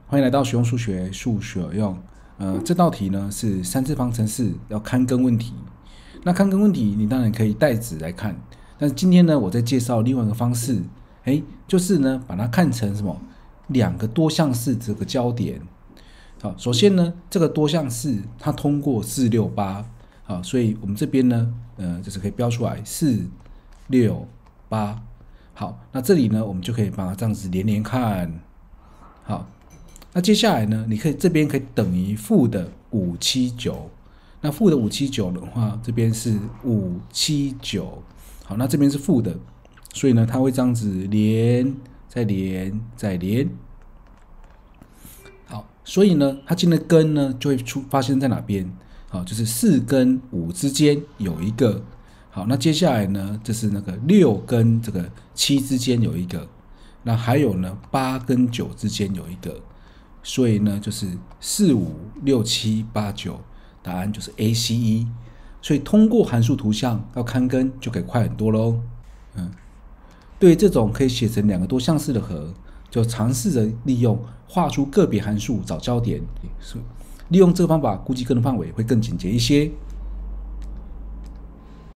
欢迎来到实用数学，数学有用。这道题呢是三次方程式要勘根问题。那勘根问题你当然可以带纸来看，但是今天呢，我在介绍另外一个方式，就是呢把它看成什么两个多项式这个焦点。好，首先呢，这个多项式它通过468，好，所以我们这边呢，就是可以标出来468。好，那这里呢，我们就可以把它这样子连连看。好，那接下来呢，你可以这边可以等于负的579，那负的579的话，这边是579。好，那这边是负的，所以呢，它会这样子连，再连，再连。好，所以呢，它今天的根呢就会发现在哪边？好，就是4跟5之间有一个。好，那接下来呢，这是那个6跟这个7之间有一个，那还有呢8跟9之间有一个，所以呢就是4、5、6、7、8、9，答案就是 A、C、E。所以通过函数图像要勘根就可以快很多咯。对于这种可以写成两个多项式的和，就尝试着利用画出个别函数找焦点，利用这个方法估计根的范围会更简洁一些。